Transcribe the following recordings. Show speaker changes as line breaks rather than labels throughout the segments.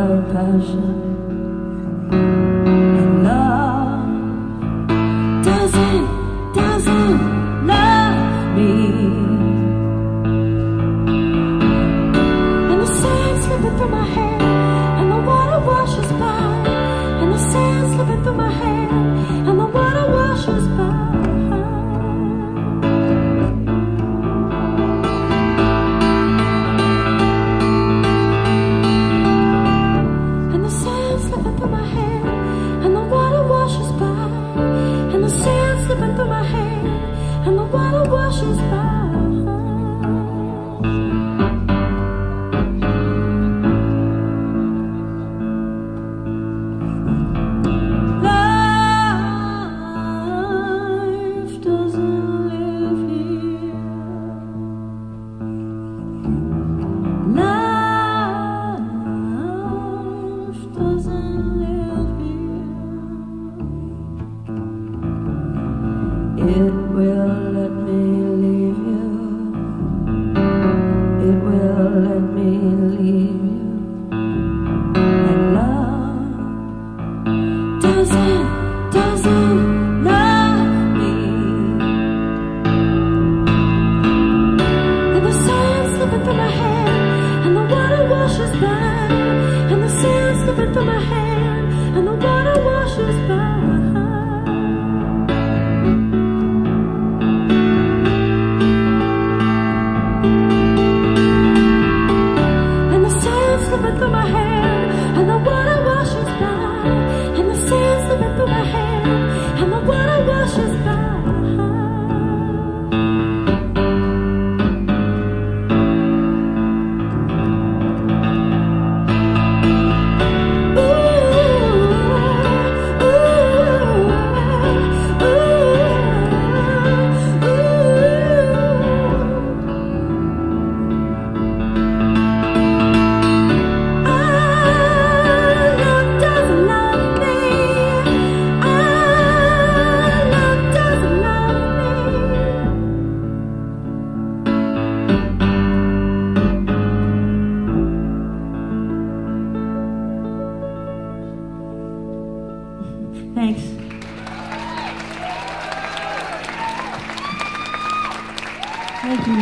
our passion. And love doesn't love me. And the sand slipping through my hair, and the water washes by. And the sand slipping through my hair, and the water washes by. Slipping through my hair, and the water washes by. Life doesn't live here. Life doesn't live here. It will let me leave you. It will let me leave you. And love doesn't love me. And the sand slipping through my hair, and the water washes by. And the sand slipping through my hair, and the water washes by. Slipping through my hair, and the water washes by. And the sand slipping through my hair, and the water washes by. Thanks. Thank you.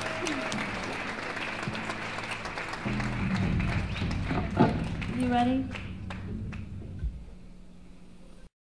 You ready?